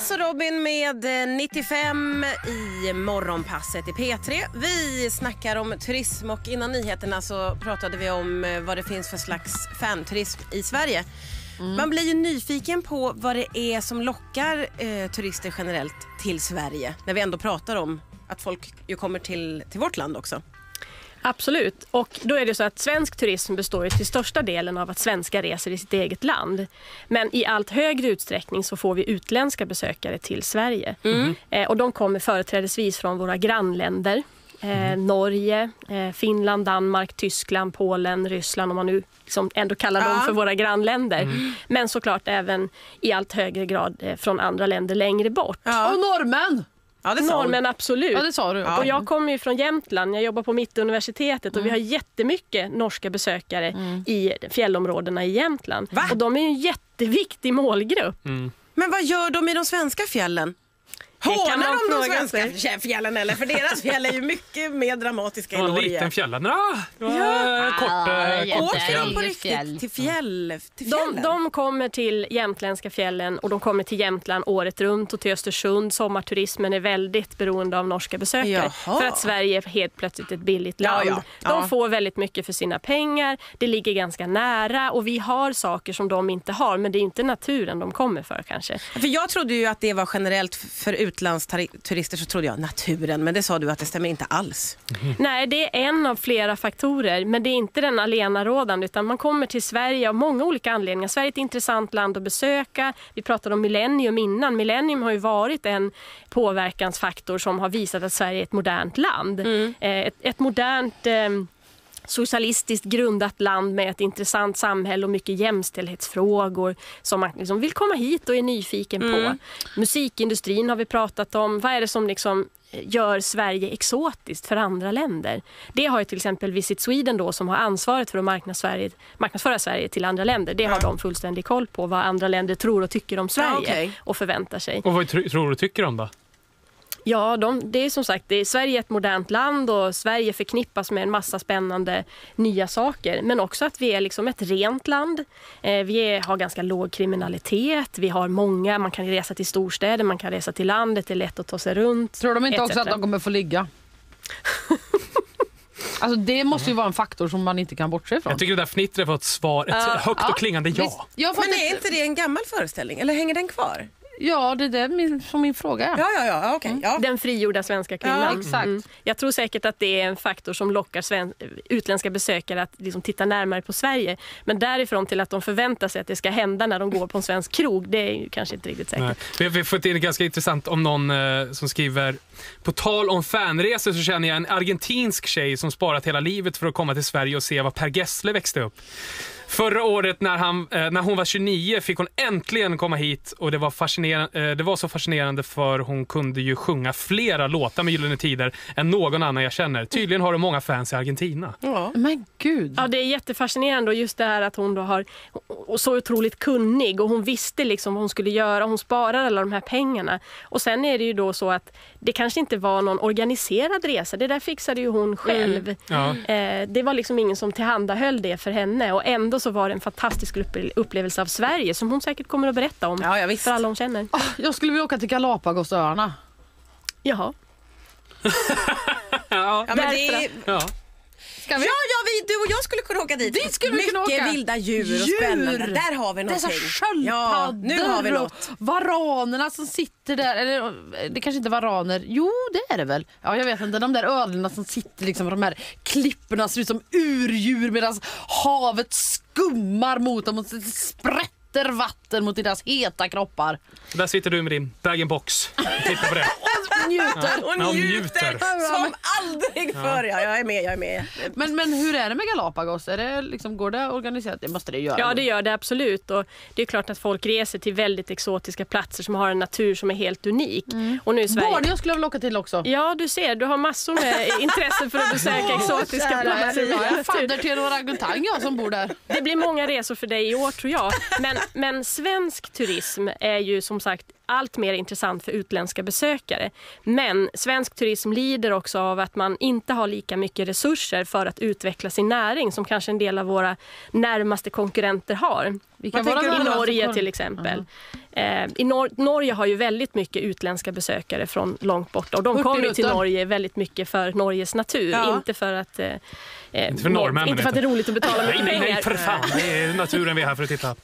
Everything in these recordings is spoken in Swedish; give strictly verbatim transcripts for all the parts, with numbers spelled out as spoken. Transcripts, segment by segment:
Lasse och Robin med nittiofem i morgonpasset i P tre. Vi snackar om turism och innan nyheterna så pratade vi om vad det finns för slags fanturism i Sverige. Mm. Man blir ju nyfiken på vad det är som lockar eh, turister generellt till Sverige. När vi ändå pratar om att folk ju kommer till, till vårt land också. Absolut, och då är det så att svensk turism består ju till största delen av att svenskar reser i sitt eget land. Men i allt högre utsträckning så får vi utländska besökare till Sverige. Mm. Eh, och de kommer företrädesvis från våra grannländer. Eh, mm. Norge, eh, Finland, Danmark, Tyskland, Polen, Ryssland, om man nu liksom ändå kallar ja. dem för våra grannländer. Mm. Men såklart även i allt högre grad eh, från andra länder längre bort. Ja. Och norrmän! Ja, det sa Norrmän, absolut. Ja, det sa du. Ja. Och jag kommer ju från Jämtland, jag jobbar på Mittuniversitetet och mm. vi har jättemycket norska besökare mm. i fjällområdena i Jämtland. Va? Och de är ju en jätteviktig målgrupp. Mm. Men vad gör de i de svenska fjällen? Hånar de de svenska sig. fjällen eller? För deras fjäll är ju mycket mer dramatiska i Norge. En liten fjällen. Ja, ja. Kort, ah, kort åker de på riktigt till, fjäll, till fjällen? De, de kommer till jämtländska fjällen och de kommer till Jämtland året runt och till Östersund. Sommarturismen är väldigt beroende av norska besökare. Jaha. För att Sverige är helt plötsligt ett billigt land. Ja, ja. De ja. får väldigt mycket för sina pengar. Det ligger ganska nära och vi har saker som de inte har. Men det är inte naturen de kommer för kanske. För jag trodde ju att det var generellt för utlandsturister, så trodde jag naturen, men det sa du att det stämmer inte alls. Mm. Nej, det är en av flera faktorer, men det är inte den allenarådande, utan man kommer till Sverige av många olika anledningar. Sverige är ett intressant land att besöka. Vi pratade om millennium innan. Millennium har ju varit en påverkansfaktor som har visat att Sverige är ett modernt land. Mm. Ett, ett modernt eh, socialistiskt grundat land med ett intressant samhälle och mycket jämställdhetsfrågor som man liksom vill komma hit och är nyfiken mm. på. Musikindustrin har vi pratat om. Vad är det som liksom gör Sverige exotiskt för andra länder? Det har ju till exempel Visit Sweden då, som har ansvaret för att marknadsföra, marknadsföra Sverige till andra länder. Det har de fullständig koll på, vad andra länder tror och tycker om Sverige ja, okay. och förväntar sig. Och vad tr- tror du tycker om då? Ja, de, det är som sagt, det är Sverige är ett modernt land och Sverige förknippas med en massa spännande nya saker. Men också att vi är liksom ett rent land. Eh, vi är, har ganska låg kriminalitet. Vi har många, man kan resa till storstäder, man kan resa till landet, det är lätt att ta sig runt. Tror de inte också att de kommer få ligga? Alltså det måste ju vara en faktor som man inte kan bortse ifrån. Jag tycker det där fnittret var ett svar, ett uh, högt och uh, klingande ja. Men är inte det en gammal föreställning? Eller hänger den kvar? Ja, det är det min, som min fråga. Ja, ja, ja, okay. ja. Den frigjorda svenska kvinnan. Ja, exakt. Mm. Jag tror säkert att det är en faktor som lockar sven- utländska besökare att liksom titta närmare på Sverige. Men därifrån till att de förväntar sig att det ska hända när de går på en svensk krog, det är ju kanske inte riktigt säkert. Nej. Vi har fått in ganska intressant om någon eh, som skriver: på tal om fanresor så känner jag en argentinsk tjej som sparat hela livet för att komma till Sverige och se vad Per Gessle växte upp. Förra året när, han, eh, när hon var tjugonio fick hon äntligen komma hit och det var, fascinerande, eh, det var så fascinerande för hon kunde ju sjunga flera låtar med Gyllene Tider än någon annan jag känner. Tydligen har du många fans i Argentina. Ja. Men gud. Ja, det är jättefascinerande och just det här att hon då har och så otroligt kunnig och hon visste liksom vad hon skulle göra. Hon sparade alla de här pengarna. Och sen är det ju då så att det kanske inte var någon organiserad resa. Det där fixade ju hon själv. Mm. Ja. Eh, det var liksom ingen som tillhandahöll det för henne och ändå så var det en fantastisk upplevelse av Sverige som hon säkert kommer att berätta om ja, ja, för alla hon känner. Oh, jag skulle vilja åka till Galapagosöarna. Jaha. ja, men det är... ja. Ska vi? Ja, ja vi, du och jag skulle kunna åka dit. dit skulle Mycket åka. vilda djur, djur och spännande. Där har vi någonting. Dessa sköldpaddor. Ja, nu har vi något. Varanerna som sitter där. Eller, det kanske inte varaner. Jo, det är det väl. Ja, jag vet inte. De där ödlorna som sitter liksom, de här klipporna ser ut som urdjur medan havet skummar mot dem och sprätter vatten mot deras heta kroppar. Där sitter du med din bag-in-box. Titta på det. Njuter. Ja, och njuter, njuter som aldrig förr. Ja, jag är med, jag är med. Men, men hur är det med Galapagos? Är det liksom, går det organiserat? Det måste det göra. Ja, det gör det absolut. Och det är klart att folk reser till väldigt exotiska platser som har en natur som är helt unik. Mm. Och nu i Sverige... Borneo skulle jag vilja åka till också. Ja, du ser. Du har massor med intresse för att besöka exotiska platser. Jag är fadder till en orangutang jag som bor där. Det blir många resor för dig i år tror jag. Men, men svensk turism är ju som sagt allt mer intressant för utländska besökare. Men svensk turism lider också av att man inte har lika mycket resurser för att utveckla sin näring som kanske en del av våra närmaste konkurrenter har. Vilka Vad var tänker I du på? Norge till exempel. Eh, i Nor- Norge har ju väldigt mycket utländska besökare från långt borta. Och de kommer ju till Hurtigruten. Norge väldigt mycket för Norges natur. Ja. Inte för att, eh, eh, Inte för norrmännen, inte för att det är roligt att betala mycket Nej, pengar. nej, för fan. Det är naturen vi är här för att titta.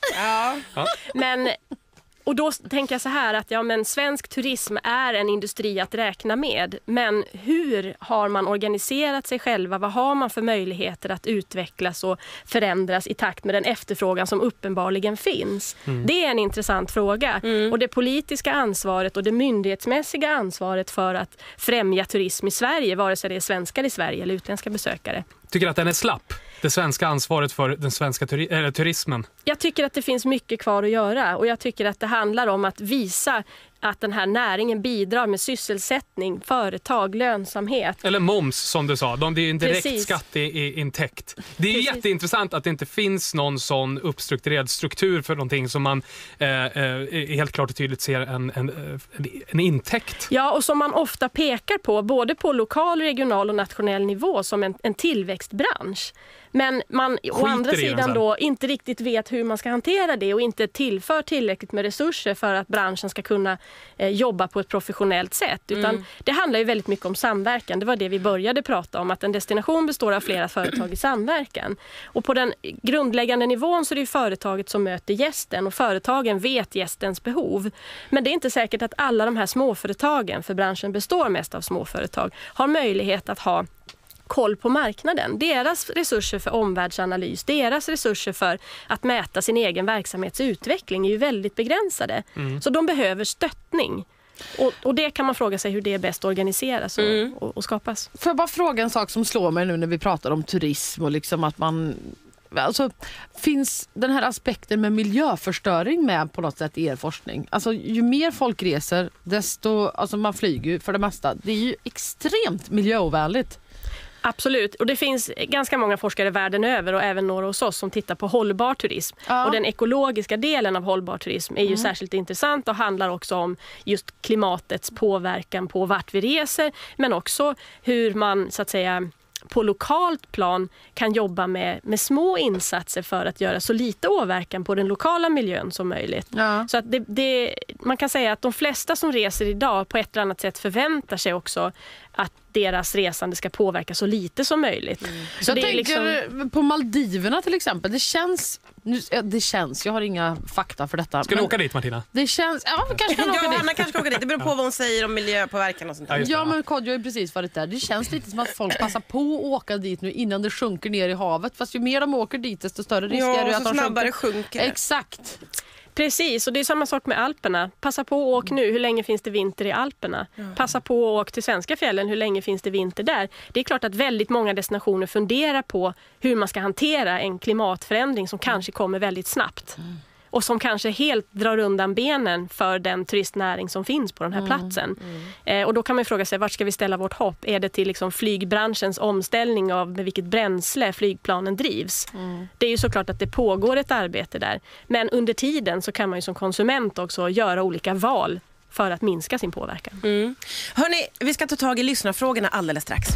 Men, och då tänker jag så här att ja, men svensk turism är en industri att räkna med. Men hur har man organiserat sig själva? Vad har man för möjligheter att utvecklas och förändras i takt med den efterfrågan som uppenbarligen finns? Mm. Det är en intressant fråga. Mm. Och det politiska ansvaret och det myndighetsmässiga ansvaret för att främja turism i Sverige, vare sig det är svenskar i Sverige eller utländska besökare. Tycker att den är slapp? Det svenska ansvaret för den svenska turi- eller turismen? Jag tycker att det finns mycket kvar att göra och jag tycker att det handlar om att visa att den här näringen bidrar med sysselsättning, företag, lönsamhet. Eller moms som du sa, de, det är en direkt Precis. skatteintäkt. Det är ju Precis. jätteintressant att det inte finns någon sån uppstrukturerad struktur för någonting som man eh, eh, helt klart och tydligt ser en, en, en, en intäkt. Ja, och som man ofta pekar på, både på lokal, regional och nationell nivå som en, en tillväxtbransch. Men man å andra i den sidan sen. då inte riktigt vet hur man ska hantera det och inte tillför tillräckligt med resurser för att branschen ska kunna eh, jobba på ett professionellt sätt. Utan Mm. det handlar ju väldigt mycket om samverkan. Det var det vi började prata om, att en destination består av flera företag i samverkan. Och på den grundläggande nivån så är det ju företaget som möter gästen och företagen vet gästens behov. Men det är inte säkert att alla de här småföretagen, för branschen består mest av småföretag, har möjlighet att ha koll på marknaden. Deras resurser för omvärldsanalys, deras resurser för att mäta sin egen verksamhets utveckling är ju väldigt begränsade. Mm. Så de behöver stöttning. Och, och det kan man fråga sig hur det är bäst organiseras och, mm. och, och skapas. Får jag bara fråga en sak som slår mig nu när vi pratar om turism och liksom att man... Alltså, finns den här aspekten med miljöförstöring med på något sätt i er forskning? Alltså, ju mer folk reser, desto... Alltså man flyger ju för det mesta. Det är ju extremt miljöovänligt. Absolut, och det finns ganska många forskare världen över och även några hos oss som tittar på hållbar turism. Ja. Och den ekologiska delen av hållbar turism är ju mm. särskilt intressant och handlar också om just klimatets påverkan på vart vi reser, men också hur man så att säga på lokalt plan kan jobba med, med små insatser för att göra så lite åverkan på den lokala miljön som möjligt. Ja. Så att det, det, man kan säga att de flesta som reser idag på ett eller annat sätt förväntar sig också att deras resande ska påverka så lite som möjligt. Mm. Så jag det är tänker liksom... på Maldiverna till exempel. Det känns, nu, det känns, jag har inga fakta för detta. Ska du åka dit, Martina? Det känns, ja, vi kanske kan åka Ja, dit. man kanske ska åka dit. Det beror på vad hon säger om miljöpåverkan och sånt där. Ja, just det, Ja, ja. men Kodjo har ju precis varit där. Det känns lite som att folk passar på att åka dit nu innan det sjunker ner i havet. Fast ju mer de åker dit desto större risk Ja, är det och att så de snabbare sjunker. sjunker. Exakt. Precis, och det är samma sak med Alperna. Passa på att åka nu, hur länge finns det vinter i Alperna? Mm. Passa på att åka till svenska fjällen, hur länge finns det vinter där? Det är klart att väldigt många destinationer funderar på hur man ska hantera en klimatförändring som mm. kanske kommer väldigt snabbt. Mm. Och som kanske helt drar undan benen för den turistnäring som finns på den här mm. platsen. Mm. Eh, och då kan man fråga sig, vart ska vi ställa vårt hopp? Är det till liksom flygbranschens omställning av med vilket bränsle flygplanen drivs? Mm. Det är ju såklart att det pågår ett arbete där. Men under tiden så kan man ju som konsument också göra olika val för att minska sin påverkan. Mm. Hörrni, vi ska ta tag i lyssnarfrågorna alldeles strax.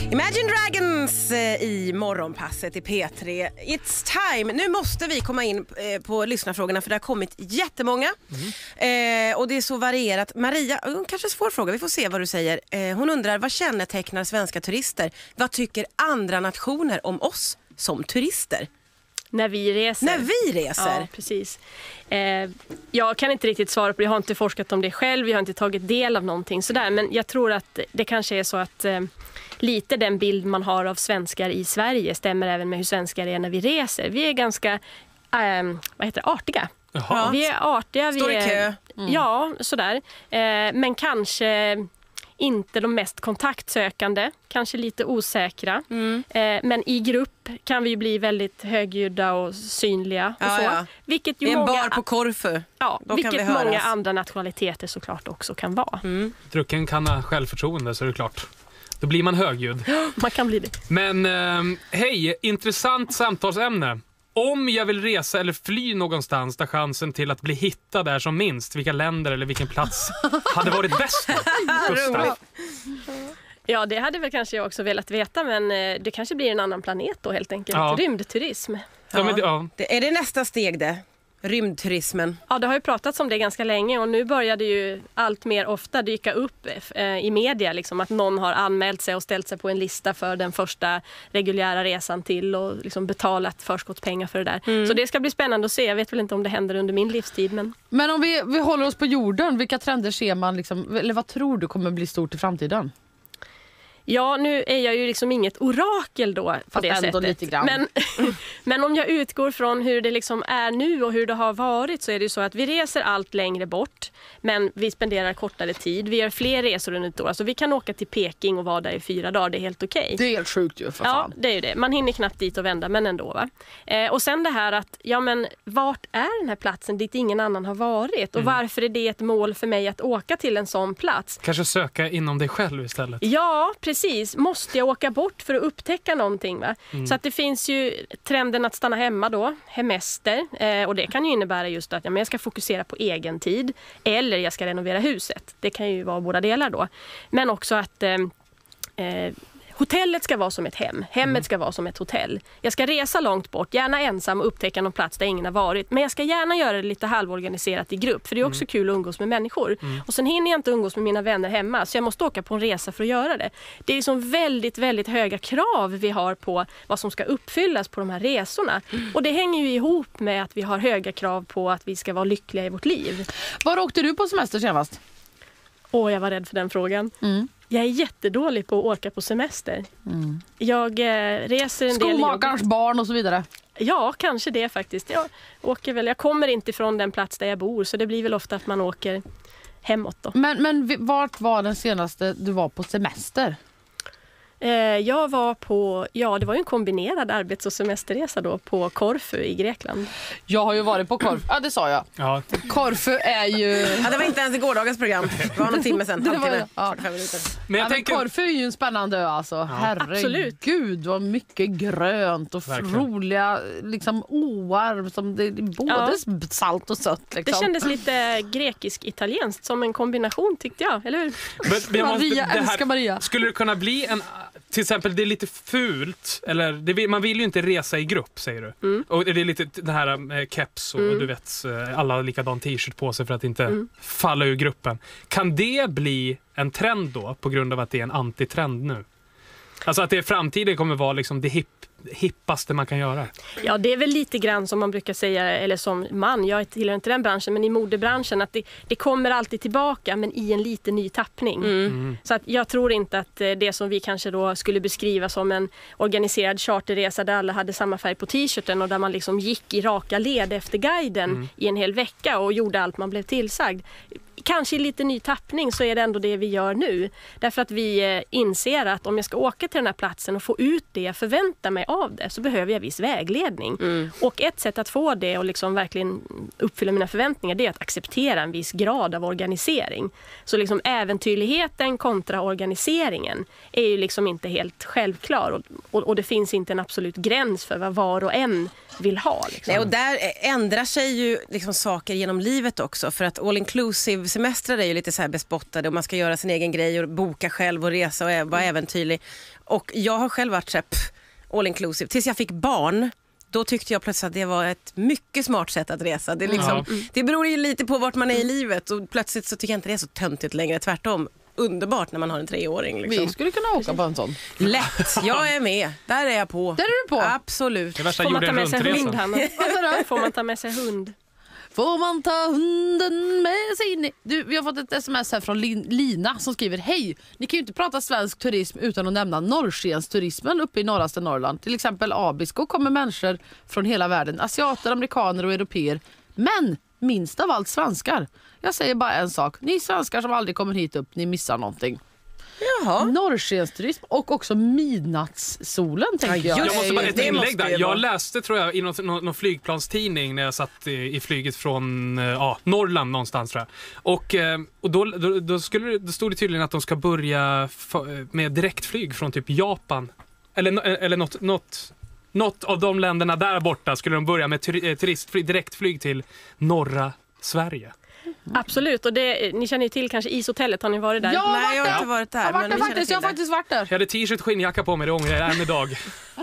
Imagine Dragons eh, i morgonpasset i P tre. It's time. Nu måste vi komma in eh, på lyssnarfrågorna för det har kommit jättemånga. Mm. Eh, och det är så varierat. Maria, uh, kanske svår fråga, vi får se vad du säger. Eh, hon undrar, vad kännetecknar svenska turister? Vad tycker andra nationer om oss som turister? När vi reser. När vi reser? Ja, precis. Eh, jag kan inte riktigt svara på det. Jag har inte forskat om det själv. Jag har inte tagit del av någonting sådär. Men jag tror att det kanske är så att eh, lite den bild man har av svenskar i Sverige stämmer även med hur svenskar är när vi reser. Vi är ganska eh, vad heter det? artiga. Jaha. Vi är artiga. Står vi är, i kö. Mm. Ja, sådär. Eh, men kanske inte de mest kontaktsökande, kanske lite osäkra. Mm. Eh, men i grupp kan vi ju bli väldigt högljudda och synliga. Och ja, så. Ja. Vilket ju I en många, bar på Korfu. Ja, Då vilket kan vi många höras. andra nationaliteter såklart också kan vara. Mm. Drucken kan ha självförtroende, så är det klart. Då blir man högljudd. Man kan bli det. Men eh, hej, intressant samtalsämne. Om jag vill resa eller fly någonstans där chansen till att bli hittad är som minst, vilka länder eller vilken plats hade varit bäst då? Gustav? Ja, det hade väl kanske jag också velat veta, men eh, det kanske blir en annan planet då helt enkelt. Ja. Rymdturism. Ja, men det, ja. Det, är det nästa steg det? Rymdturismen. Ja, det har ju pratats om det ganska länge och nu börjar det ju allt mer ofta dyka upp eh, i media liksom, att någon har anmält sig och ställt sig på en lista för den första reguljära resan till och liksom betalat förskottspengar för det där. Mm. Så det ska bli spännande att se. Jag vet väl inte om det händer under min livstid. Men, men om vi, vi håller oss på jorden, vilka trender ser man liksom, eller vad tror du kommer bli stort i framtiden? Ja, nu är jag ju liksom inget orakel då på Fast det ändå sättet. Lite grann. Men, men om jag utgår från hur det liksom är nu och hur det har varit, så är det ju så att vi reser allt längre bort, men vi spenderar kortare tid. Vi gör fler resor under ett år. Alltså vi kan åka till Peking och vara där i fyra dagar, det är helt okej. Det är helt sjukt ju, för fan. Ja, det är ju det. Man hinner knappt dit och vända, men ändå va. Eh, och sen det här att, ja men vart är den här platsen dit ingen annan har varit? Och mm. varför är det ett mål för mig att åka till en sån plats? Kanske söka inom dig själv istället. Ja, precis. Måste jag åka bort för att upptäcka någonting va? Mm. Så att det finns ju trenden att stanna hemma då, hemester. Eh, och det kan ju innebära just att ja, men jag ska fokusera på egen tid. Eller jag ska renovera huset. Det kan ju vara båda delar då. Men också att eh, eh, hotellet ska vara som ett hem. Hemmet mm. ska vara som ett hotell. Jag ska resa långt bort, gärna ensam och upptäcka någon plats där ingen har varit. Men jag ska gärna göra det lite halvorganiserat i grupp. För det är också mm. kul att umgås med människor. Mm. Och sen hinner jag inte umgås med mina vänner hemma. Så jag måste åka på en resa för att göra det. Det är liksom väldigt, väldigt höga krav vi har på vad som ska uppfyllas på de här resorna. Mm. Och det hänger ju ihop med att vi har höga krav på att vi ska vara lyckliga i vårt liv. Var åkte du på semester senast? Åh, jag var rädd för den frågan. Mm. Jag är jättedålig på att åka på semester. Mm. Jag eh, reser en del... Skomakarens barn och så vidare. Ja, kanske det faktiskt. Jag åker väl. Jag kommer inte från den plats där jag bor, så det blir väl ofta att man åker hemåt då. Men, men vart var den senaste du var på semester? Eh, jag var på, ja det var ju en kombinerad arbets- och semesterresa då på Korfu i Grekland. Jag har ju varit på Korfu, ja det sa jag. Ja. Korfu är ju... Ja, det var inte ens i gårdagens program, det var någon timme sen, det halvtimme. var, ja. Men, jag ja, tänker... men Korfu är ju en spännande ö alltså. Ja. Herregud, vad mycket grönt och verkligen. Roliga liksom åar som det är både ja. salt och sött. Liksom. Det kändes lite grekisk-italienskt som en kombination tyckte jag, eller hur? Men, men jag måste, Maria, det här, älskar Maria. Skulle det kunna bli en... Till exempel, det är lite fult, eller det, man vill ju inte resa i grupp, säger du. Mm. Och det är lite det här med keps och mm. du vet, alla har likadan t-shirt på sig för att inte mm. falla ur gruppen. Kan det bli en trend då, på grund av att det är en antitrend nu? Alltså att det i framtiden kommer vara liksom det hipp hippaste man kan göra. Ja, det är väl lite grann som man brukar säga, eller som man, jag tillhör inte den branschen, men i modebranschen, att det, det kommer alltid tillbaka, men i en liten ny tappning. Mm. Mm. Så att jag tror inte att det som vi kanske då skulle beskriva som en organiserad charterresa där alla hade samma färg på t-shirten och där man liksom gick i raka led efter guiden mm. i en hel vecka och gjorde allt man blev tillsagd. Kanske i lite ny tappning så är det ändå det vi gör nu. Därför att vi inser att om jag ska åka till den här platsen och få ut det jag förväntar mig av det, så behöver jag viss vägledning. Mm. Och ett sätt att få det och liksom verkligen uppfylla mina förväntningar, det är att acceptera en viss grad av organisering. Så liksom äventyrligheten kontra organiseringen är ju liksom inte helt självklar. Och, och, och det finns inte en absolut gräns för vad var och en vill ha. Liksom. Nej, och där ändrar sig ju liksom saker genom livet också. För att all inclusive inclusive-semestrar är ju lite så här bespottade och man ska göra sin egen grej och boka själv och resa och vara mm. äventyrlig. Och jag har själv varit så här, pff, all inclusive. Tills jag fick barn, då tyckte jag plötsligt att det var ett mycket smart sätt att resa. Det, är liksom, mm. det beror ju lite på vart man är i livet och plötsligt så tycker jag inte det är så töntigt längre. Tvärtom, underbart när man har en treåring. Liksom. Vi skulle kunna åka på en sån. Lätt, jag är med. Där är jag på. Där är du på? Absolut. Det värsta Får man gjorde ta en med sig hund, runtresa. Hanna? Får man ta med sig hund? Får man ta hunden med sig in i... Du, vi har fått ett sms här från Lin- Lina som skriver: hej, ni kan ju inte prata svensk turism utan att nämna norrskensturismen uppe i norraste Norrland. Till exempel Abisko kommer människor från hela världen. Asiater, amerikaner och europeer. Men minst av allt svenskar. Jag säger bara en sak. Ni svenskar som aldrig kommer hit upp, ni missar någonting. Jaha. Norrskensturism och också midnattssolen tänker jag. Jag måste bara ett Det måste inlägg där. ju vara. Jag läste tror jag i någon, någon, någon flygplanstidning när jag satt i, i flyget från ja, Norrland någonstans tror jag. Och, eh, och då, då, då, skulle, det- då stod det tydligen att de ska börja f- med direktflyg från typ Japan. Eller, no- eller något, något, något av de länderna där borta skulle de börja med tur, eh, turistflyg, direktflyg till norra Sverige. Absolut, och det, ni känner ju till kanske ishotellet, har ni varit där? Ja, Nej, jag har inte varit där. Jag har varit men där vi känner faktiskt, till jag har det. faktiskt varit där. Jag hade t-shirt och skinnjacka på mig, det ångrar jag än idag.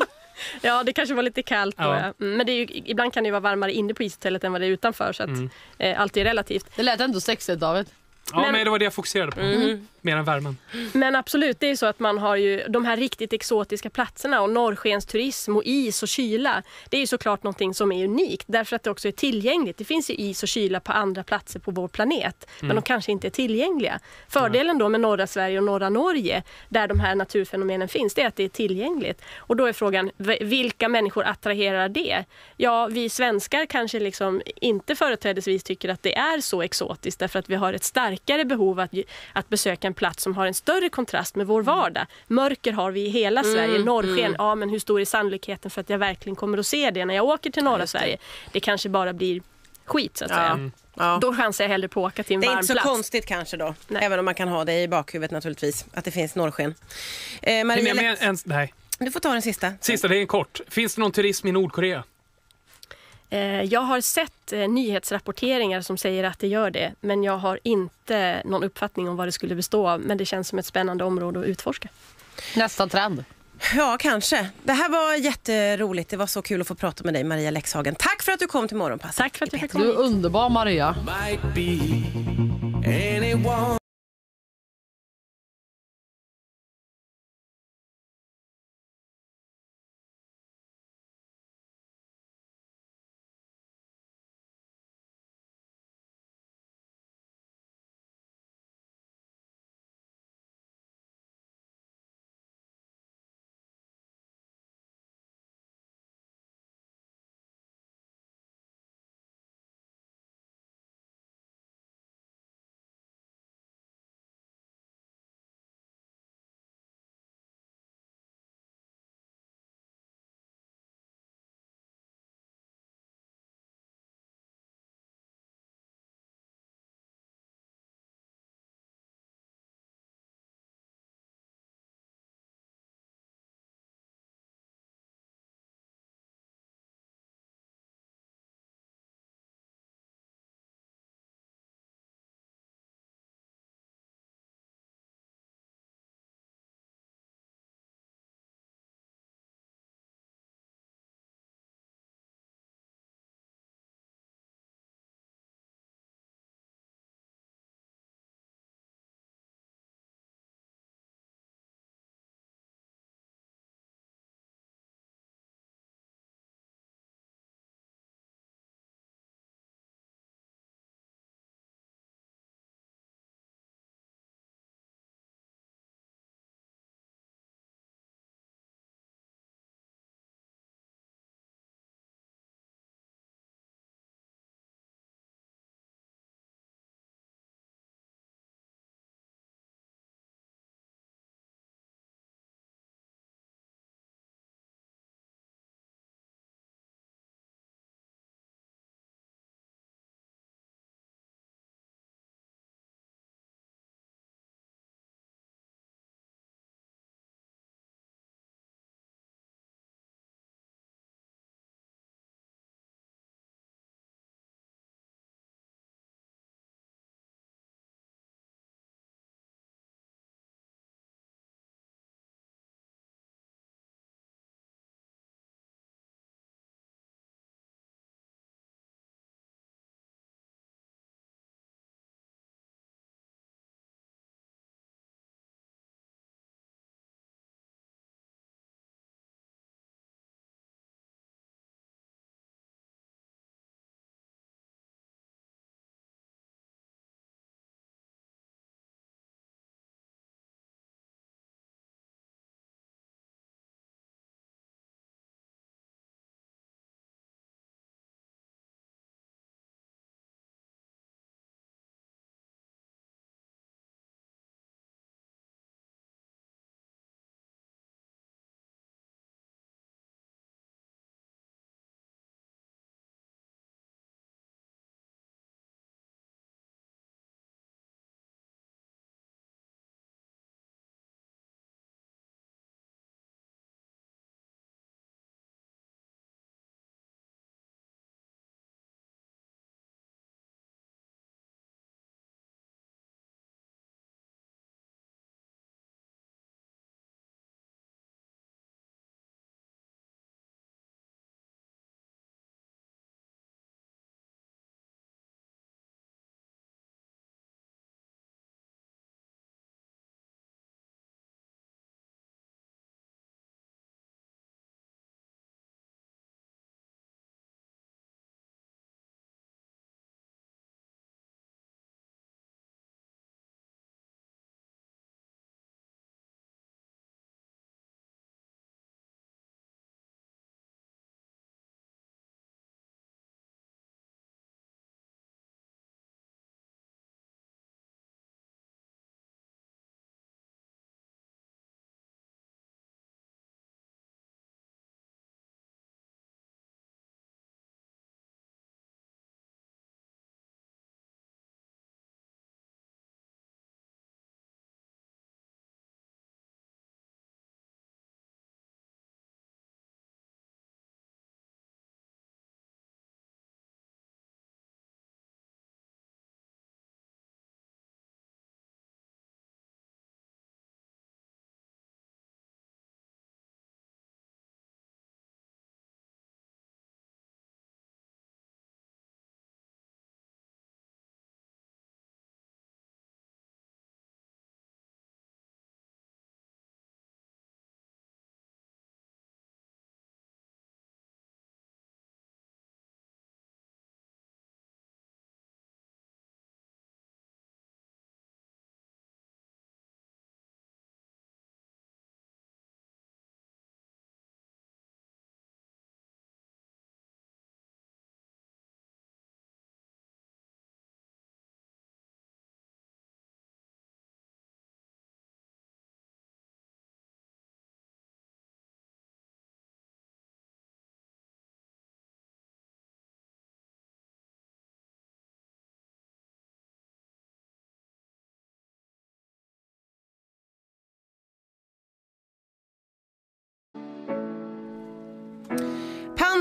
Ja, det kanske var lite kallt då, Ja. ja. Mm, men det är ju, ibland kan det ju vara varmare inne på ishotellet än vad det är utanför, så att Mm. eh, allt är relativt. Det lät ändå sexigt, David. Ja, men, Men- det var det jag fokuserade på. Mm. Mer än värmen. Men absolut, det är så att man har ju de här riktigt exotiska platserna och norrskensturism och is och kyla. Det är ju såklart någonting som är unikt därför att det också är tillgängligt. Det finns ju is och kyla på andra platser på vår planet, men de kanske inte är tillgängliga. Fördelen då med norra Sverige och norra Norge, där de här naturfenomenen finns, det är att det är tillgängligt. Och då är frågan, v- vilka människor attraherar det? Ja, vi svenskar kanske liksom inte företrädesvis tycker att det är så exotiskt därför att vi har ett starkare behov att, ju- att besöka en plats som har en större kontrast med vår vardag. Mörker har vi i hela Sverige, norrsken, ja men hur stor är sannolikheten för att jag verkligen kommer att se det när jag åker till norra Sverige? Det kanske bara blir skit så att Ja. säga. Ja. Då chansar jag hellre på att åka till en Det är varm inte så plats. konstigt kanske då. Nej. Även om man kan ha det i bakhuvudet naturligtvis. Att det finns norrsken. Eh, Är Maria, ni med Lex- en, nej. du får ta den sista. Sista, det är en kort. Finns det någon turism i Nordkorea? Eh, Jag har sett eh, nyhetsrapporteringar som säger att det gör det, men jag har inte någon uppfattning om vad det skulle bestå av, men det känns som ett spännande område att utforska. Nästa trend. Ja, kanske. Det här var jätteroligt. Det var så kul att få prata med dig, Maria Lexhagen. Tack för att du kom till Morgonpasset. Tack för att jag fick Du komma är underbar, Maria. might be anyone.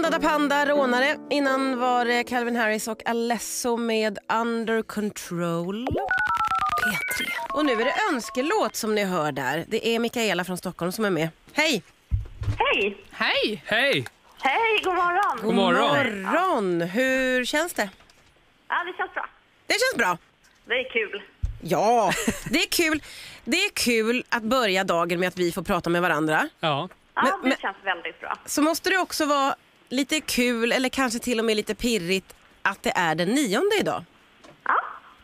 Panda da Panda, rånare. Innan var det Calvin Harris och Alesso med Under Control. P tre. Och nu är det önskelåt som ni hör där. Det är Mikaela från Stockholm som är med. Hej! Hej! Hej! Hej! Hej, god morgon! God morgon. Morgon! Hur känns det? Ja, det känns bra. Det känns bra. Det är kul. Ja, det är kul. Det är kul att börja dagen med att vi får prata med varandra. Ja. Ja, Men- det men- känns väldigt bra. Så måste det också vara lite kul eller kanske till och med lite pirrigt att det är den nionde idag. Ja.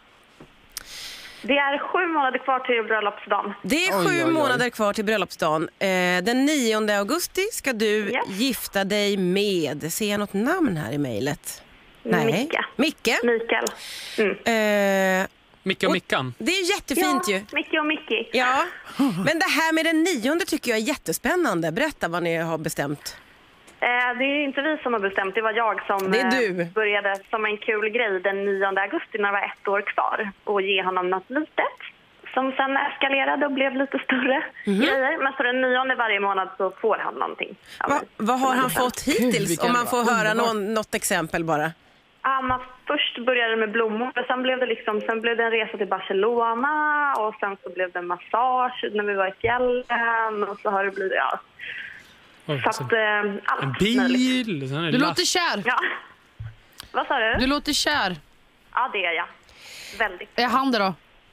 Det är sju månader kvar till bröllopsdagen. Det är Oj, sju oj, oj. månader kvar till bröllopsdagen. Eh, den nionde augusti ska du Yes. gifta dig med... Ser jag något namn här i mejlet? Micke. Micke. Mikael. Mm. Eh, Micke och Mickan. det är jättefint ja, ju. Micke och Mickey. Ja, men det här med den nionde tycker jag är jättespännande. Berätta vad ni har bestämt. Eh, det är inte vi som har bestämt, det var jag som Det är du. eh, började som en kul grej den nionde augusti när det var ett år kvar och ge honom något litet som sen eskalerade och blev lite större Mhm. grejer. Men så den nionde varje månad så får han någonting. av Va, mig. vad har han fått hittills? vilken Om man får höra underbar. någon, något exempel bara. Ja, man först började det med blommor, men sen blev det liksom, sen blev det en resa till Barcelona och sen så blev det en massage när vi var i fjällen och så har det blivit, ja, Oj, så så- att eh, allt En möjligt. bil. Sen är det Du last. låter kär. Ja. Vad sa du? Du låter kär. Ja, det är jag. Väldigt. Är han det då?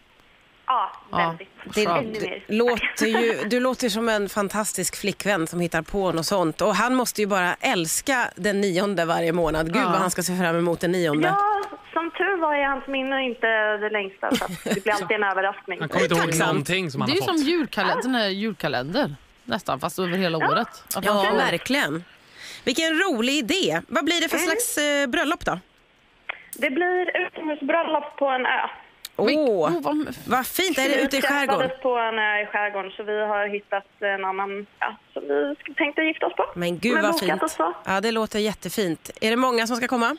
Ja, Ja. väldigt. Det Skönt. Ännu mer. låter ju, du låter som en fantastisk flickvän som hittar på något sånt. Och han måste ju bara älska den nionde varje månad. Gud Ja. vad han ska se fram emot den nionde. Ja, som tur var är hans minne inte det längsta så att det blir alltid en överraskning. Han kommer inte ihåg Tacksamt. någonting som han Det är ju har som fått. julkalender, sån här julkalender. Nästan, fast över hela året. Att man Ja, får- verkligen. Vilken rolig idé. Vad blir det för slags eh, bröllop då? Det blir utomhusbröllop på en ö. Åh, Oh, vad- vad fint. Är det ute i Vi skärgården? träffades på en ö i skärgården så vi har hittat en annan ja, som vi tänkte gifta oss på. Men gud Men vad bokat fint. och så. Ja, det låter jättefint. Är det många som ska komma?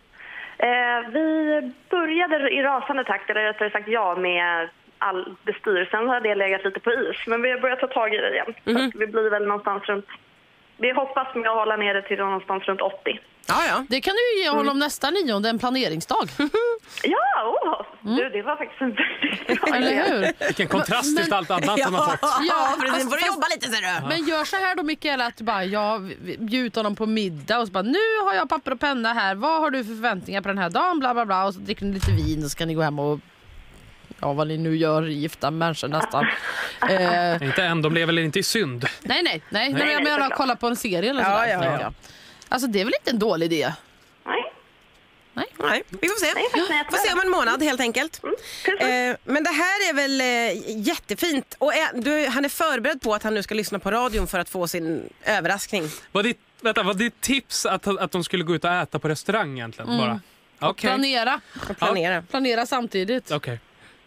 Eh, vi började i rasande takt, eller rättare sagt jag, med all bestyr. Sen har det legat lite på is, men vi har börjat ta tag i det igen. Mhm. Så att vi blir väl någonstans runt... Vi hoppas med att hålla ner det till någonstans runt åttio. Ja, ja. Det kan du ju ge honom nästa nionde, en planeringsdag. Ja, åh, du, det var faktiskt en väldigt bra Eller idé. hur? Vilken kontrast till allt annat som har fått. Ja, precis. fast- får du jobba lite, ser du. Men gör så här då Mikaela, att du bara, ja, bjud honom på middag och så bara, nu har jag papper och penna här, vad har du för förväntningar på den här dagen, bla bla bla, och så dricker ni lite vin och så kan ni gå hem och ja, vad ni nu gör, gifta människor nästan. eh, Inte än, de lever väl inte i synd. nej, nej, nej, nej, nej, jag menar såklart. kolla på en serie eller Ja, sådär. ja, tänker ja. jag. Alltså det är väl inte en dålig idé? Nej, Nej, vi får se. nej, faktiskt inte. Får se om en månad helt enkelt. precis. Eh, men det här är väl eh, jättefint. Och är, du, han är förberedd på att han nu ska lyssna på radion för att få sin överraskning. Var ditt, vänta, var ditt tips att, att de skulle gå ut och äta på restaurang egentligen? Bara? Okej. Planera, Och planera. planera samtidigt. Okej.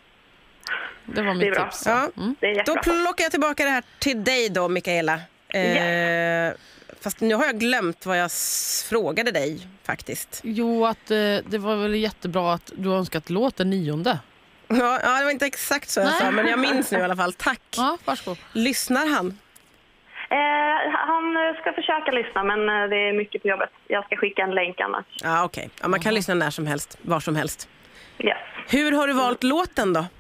Det var Det är mitt bra. tips. Ja. Det är Då jättebra. plockar jag tillbaka det här till dig då, Mikaela. Eh, fast nu har jag glömt vad jag s- frågade dig faktiskt. Jo, att eh, det var väl jättebra att du har önskat låt den nionde. Ja, ja, det var inte exakt så jag Nej. sa, men jag minns nu i alla fall. Tack. Ja, varsågod. Lyssnar han? Eh, han ska försöka lyssna, men eh, det är mycket på jobbet. Jag ska skicka en länk annars. Ja, okej. Ja, man kan lyssna när som helst, var som helst. Yes. Hur har du valt låten då?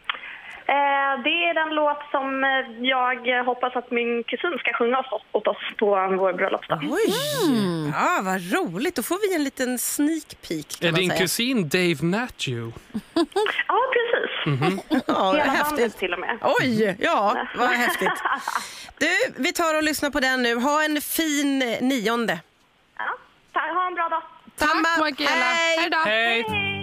Eh, det är den låt som eh, jag hoppas att min kusin ska sjunga oss, åt oss på vår bröllopsdag. Oj! Ja, vad roligt. Då får vi en liten sneak peek, kan Är man din säga. kusin Dave Matthew? Ja, precis. Ja, Hela häftigt. bandet till och med. Oj, ja, vad häftigt. Du, vi tar och lyssnar på den nu. Ha en fin nionde. Ja. Ta- Ha en bra dag. Tack Samma. Mikaela. Hej. Hej då. Hej! Hej!